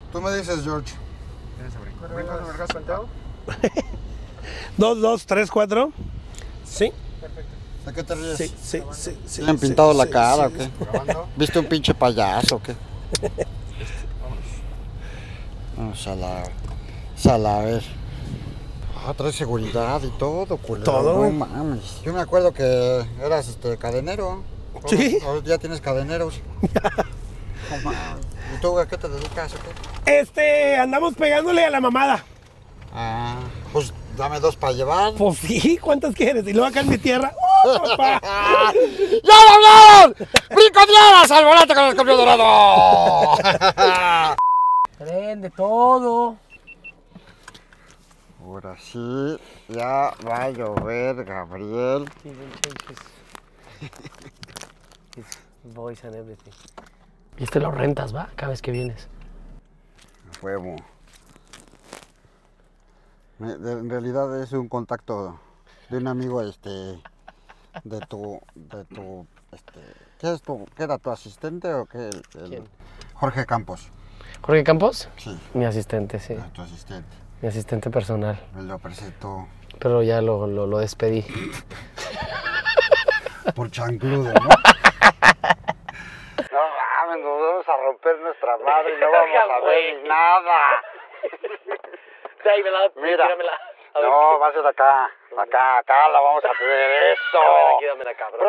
Tú me dices, George. 2, 2, 3, 4. Sí. ¿De qué te ríes? Sí. ¿Le han pintado la cara o sí. qué? ¿Viste un pinche payaso o qué? Vamos a la ver. Ah, trae seguridad y todo, culero. Todo. No mames. Yo me acuerdo que eras cadenero. Sí. Ahora ya tienes cadeneros. No mames. ¿Y tú a qué te dedicas o qué? Andamos pegándole a la mamada. Ah, pues dame 2 para llevar. Pues sí, ¿cuántas quieres? Y luego acá en mi tierra. ¡Oh, papá! ¡Ya lo hablaron! ¡Brinco de alas al volante con el escorpión dorado! Prende todo. Ahora sí, ya va a llover, Gabriel. Voice and everything. Y lo rentas, ¿va? Cada vez que vienes. Huevo. En realidad es un contacto de un amigo, de tu, ¿qué era tu asistente o qué? ¿Quién? Jorge Campos. ¿Jorge Campos? Sí. Mi asistente, sí. Tu asistente. Mi asistente personal. Me lo presentó. Pero ya lo despedí. Por chancludo, ¿no? No mames, nos vamos a romper nuestra madre y no vamos a ver ni nada. Mira, no, va a ser acá la vamos a tener, eso. Dámela, cabrón.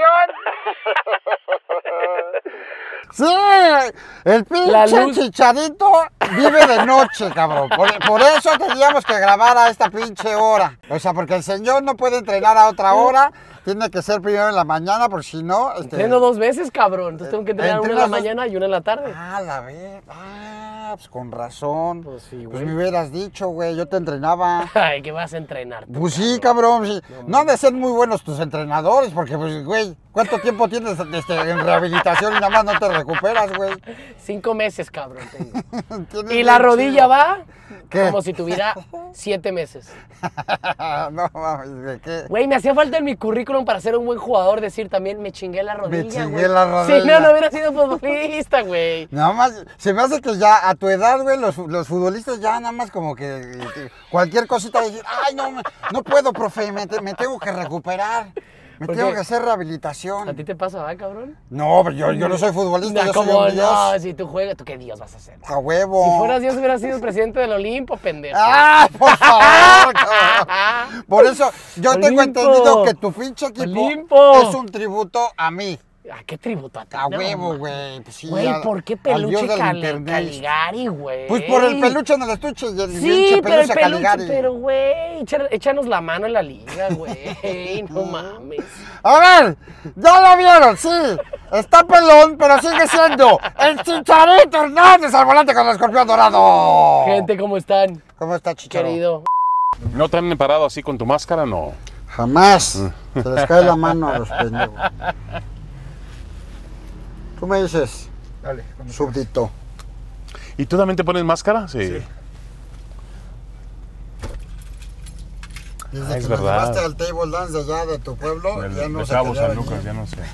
¡Producción! Sí, el pinche Chicharito vive de noche, cabrón. Por eso teníamos que grabar a esta pinche hora. O sea, porque el señor no puede entrenar a otra hora. Tiene que ser primero en la mañana, porque si no... Entreno 2 veces, cabrón. Entonces tengo que entrenar una en la mañana y una en la tarde. Ah, la vez. Pues con razón. Pues sí, güey. Pues me hubieras dicho, güey, yo te entrenaba. Ay, ¿qué vas a entrenar? Pues sí, cabrón. Sí. No han de ser muy buenos tus entrenadores, porque, pues, güey, ¿cuánto tiempo tienes en rehabilitación y nada más no te recuperas, güey? 5 meses, cabrón, tengo. Y la rodilla va ¿Qué? como si tuviera 7 meses. No mames, ¿de qué? Güey, me hacía falta en mi currículum para ser un buen jugador decir también me chingué la rodilla, Me chingué güey. la rodilla. Si no hubiera sido futbolista, güey. Nada más, se me hace que ya a tu edad, güey, los futbolistas ya nada más como que cualquier cosita decir, ay, no puedo, profe, me tengo que recuperar. Me tengo que hacer rehabilitación. ¿A ti te pasa, va, cabrón? No, pero yo no soy futbolista, yo soy ¿Cómo un dios. no? Si tú juegas, ¿tú qué dios vas a hacer? A huevo. Si fueras dios, hubieras sido presidente del Olimpo, pendejo. ¡Ah, por favor! Cabrón! Por eso, yo tengo Olimpo. entendido que tu pinche equipo Olimpo. es un tributo a mí. ¿A qué tributo a ti? A No, huevo, mames. güey. Pues sí, Güey, ¿por qué al dios peluche del internet. Caligari, güey? Pues por el peluche en el estuche y el Sí, pinche pero el peluche peluche, Caligari. pero güey, échanos la mano en la liga, güey. No mames. A ver, ya lo vieron, sí. Está pelón, pero sigue siendo el Chicharito Hernández al volante con el escorpión dorado. Gente, ¿cómo están? ¿Cómo está, Chicharito? Querido. ¿No te han parado así con tu máscara? No. Jamás. Se les cae la mano a los pendejos. Tú me dices, Dale, súbdito. ¿Y tú también te pones máscara? Sí. Desde es que verdad. me llevaste al table dance de allá de tu pueblo, ya no de se Cabo quería San venir. Lucas, ya no sé.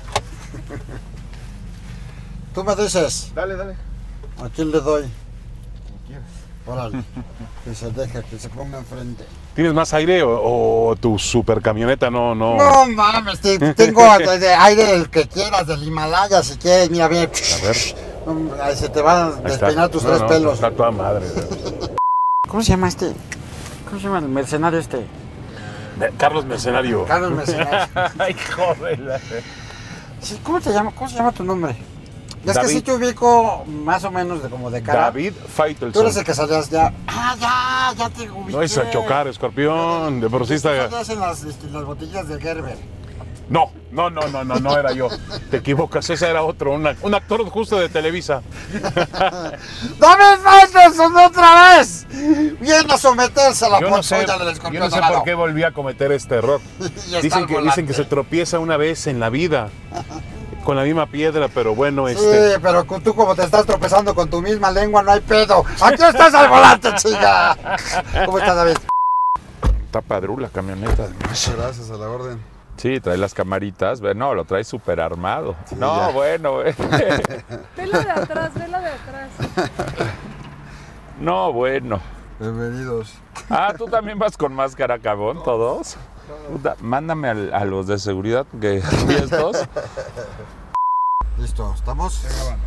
Tú me dices, dale. ¿a quién le doy? Órale, que se deje, que se ponga enfrente. ¿Tienes más aire o tu super camioneta no? No mames, tengo aire del que quieras, del Himalaya, si quieres, mira bien. A ver. Ahí se te van a Ahí está. despeinar tus No, 3 pelos. Está toda madre. ¿Cómo se llama este? ¿Cómo se llama el mercenario este? Carlos Mercenario. Carlos Mercenario. Ay, joder. Sí, ¿cómo te llama? ¿Cómo se llama tu nombre? Es que David. sí te ubico más o menos como de cara. David Faitelson. Tú eres el que salías ya. Ah, ya te ubiqué. No es a chocar, escorpión. De por sí está. Salías en las botellas de Gerber. No era yo. Te equivocas, ese era otro, un actor justo de Televisa. ¡David Faitelson otra vez! Viene a someterse a la Yo no sé, ponzoña del escorpión por dorado. qué volví a cometer este error. Y está Dicen al que volante. se tropieza una vez en la vida con la misma piedra, pero bueno, Sí, pero tú como te estás tropezando con tu misma lengua, no hay pedo. ¡Aquí estás al volante, chica! ¿Cómo estás, David? Está padrú la camioneta. Muchas gracias, a la orden. Sí, trae las camaritas. No, lo trae súper armado. No, ya. bueno. Velo de atrás, velo de atrás. No, bueno. Bienvenidos. Ah, ¿tú también vas con máscara, cabrón? ¿Todos? Puta, mándame a los de seguridad, que aquí estos. Listo, ¿estamos?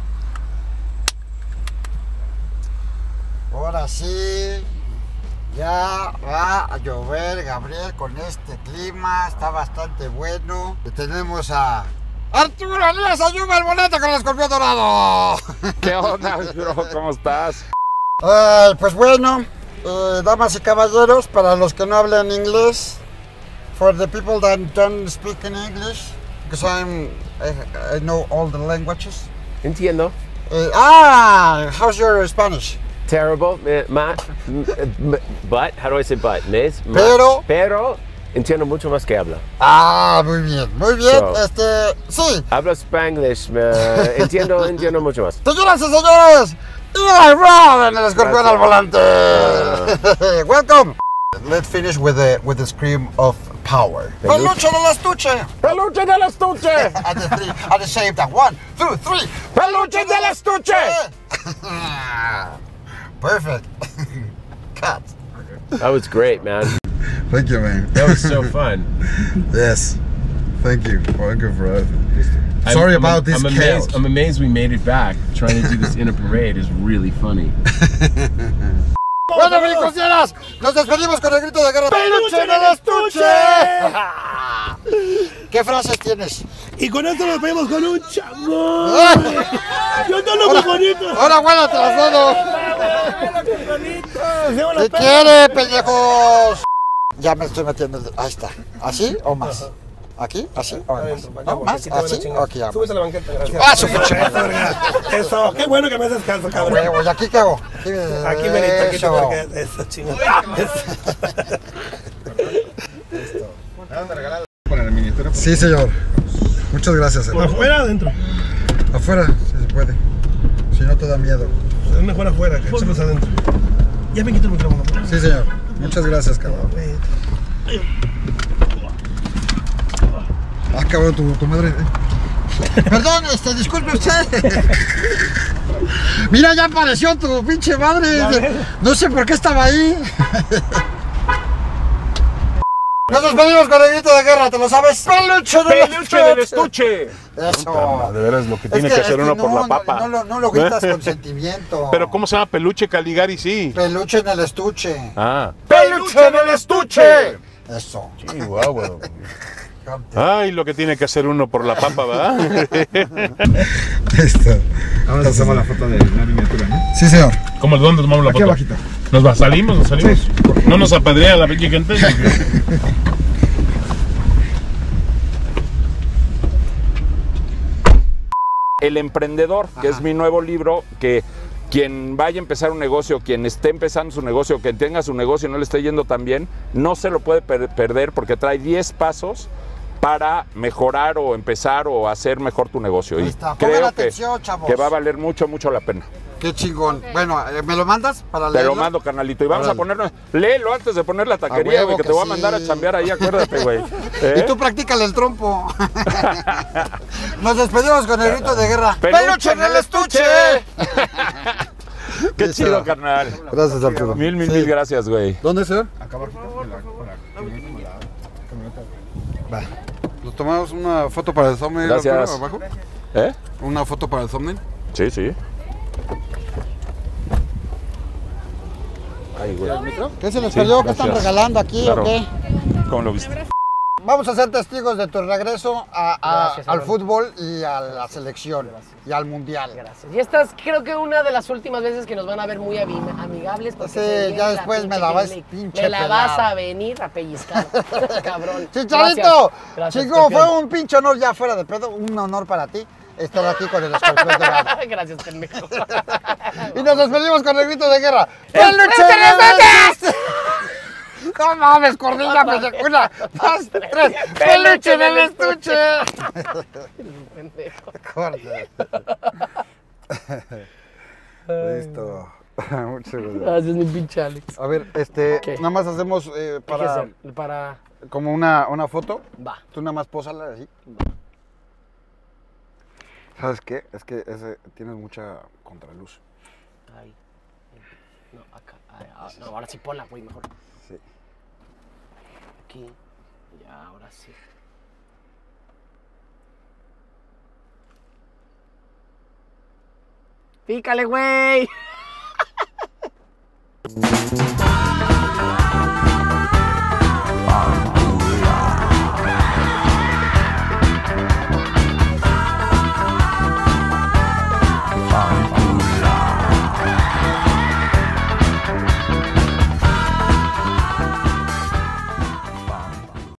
Ahora sí, ya va a llover, Gabriel, con este clima, está bastante bueno. Y tenemos a Arturo Elías Ayuba, el volante con el escorpión dorado. ¿Qué onda, bro? ¿Cómo estás? Pues bueno, damas y caballeros, para los que no hablan inglés, for the people that don't speak in English, because I know all the languages. Entiendo. How's your Spanish? Terrible. But, how do I say but? Pero entiendo mucho más que habla. Muy bien, muy bien. So, Sí. Hablo Spanglish, entiendo mucho más. Señoras y señores, Eli Brown en el escorpión al volante. Welcome. Let's finish with the scream of power. Peluche del estuche. ¡Peluche del estuche! At the same time. 1, 2, 3. ¡Peluche del estuche! Perfect. Cut. That was great, man. Thank you, man. That was so fun. Yes. Thank you. Thank you for everything. Sorry about this chaos. I'm amazed we made it back. Trying to do this in a parade is really funny. Bueno, brincosieras, nos despedimos con el grito de guerra. ¡Peluche en el estuche! ¿Qué frases tienes? Y con esto nos vemos con un changón. Yo no lo muy bonito. Ahora huélate las dedos. ¿Qué quiere, pendejos? Ya me estoy metiendo. Ahí está. ¿Así o más? ¿Aquí? ¿Así o más? ¿No? ¿Más? ¿Así? Ok, ya. Súbete a la banqueta, gracias. Su pinche madre. Eso, qué bueno que me haces caso, cabrón. Huevo, ¿y aquí qué hago? Aquí merito, aquí te porque eso, chingón. Sí, señor. Muchas gracias. ¿Afuera o adentro? Afuera, si se puede. Si no te da miedo. Es mejor afuera que echarlos adentro. Ya me quito el micrófono. Sí, señor. Muchas gracias, cabrón. Cabrón, tu madre. Perdón, disculpe usted. Mira, ya apareció tu pinche madre. No sé por qué estaba ahí. Nos despedimos con el grito de guerra, ¿te lo sabes? ¡Peluche del estuche! Eso. De veras, lo que tiene que hacer uno por la papa. No lo gritas con sentimiento. Pero ¿cómo se llama? Peluche Caligari, sí. Peluche en el estuche. ¡Peluche en el estuche! Eso. Chihuahua. Ay, lo que tiene que hacer uno por la papa, ¿verdad? Listo. Ahora hacemos la foto de la miniatura, ¿no? Sí, señor. ¿Cómo? ¿Dónde tomamos la Aquí foto? abajito. ¿Salimos? Sí. ¿No nos apedrea la pinche gente? El emprendedor, que es mi nuevo libro, que quien vaya a empezar un negocio, quien esté empezando su negocio, quien tenga su negocio y no le esté yendo tan bien, no se lo puede perder porque trae 10 pasos para mejorar o empezar o hacer mejor tu negocio. Ahí Y está. Pongan creo atención, chavos. que va a valer mucho la pena. Qué chingón. Bueno, ¿me lo mandas para Te leerlo? lo mando, carnalito. Y vamos Órale. a ponernos... Léelo antes de poner la taquería, huevo güey, que que te voy a sí. mandar a chambear ahí, acuérdate, güey. Y tú practícale el trompo. Nos despedimos con el grito de guerra. ¡Peluche en el estuche! Qué Listo. chido, carnal. Gracias, Arturo. Mil gracias, güey. ¿Dónde, señor? Acá abajito, con la camioneta. Va. ¿Nos tomamos una foto para el thumbnail, Gracias. Arturo, abajo? ¿Eh? ¿Una foto para el thumbnail? Sí, sí. Ay, güey. ¿Qué se les Sí, perdió? ¿Qué están gracias. regalando aquí Claro. o qué? ¿Cómo lo viste? Vamos a ser testigos de tu regreso Gracias, al hermano. fútbol y a la selección y al mundial. Gracias. Y esta es, creo que una de las últimas veces que nos van a ver muy amigables. Porque Sí, se viene ya la después me pinche la vas Premier League. pinche Me la pelada. vas a venir a pellizcar, cabrón. Chicharito, Gracias, chico, fue campeón. un pinche honor ya fuera de pedo, un honor para ti estar aquí con el escorpión dorado. Gracias, pendejo. Y nos despedimos con el grito de guerra. ¡Peluche en el estuche! No mames, cordilla, pendejo. 1, 2, 3. ¡Peluche en el estuche! Pendejo. Corte. Listo. Muchas gracias. Gracias, mi pinche Alex. A ver, ¿Qué? nada más hacemos ¿Qué para hacer? Para... como una foto. Va. Tú nada más pósala así. ¿Sabes qué? Es que tienes mucha contraluz. Ahí. No, No, ahora sí ponla, güey, mejor. Sí. Aquí. Ya, ahora sí. Pícale, güey.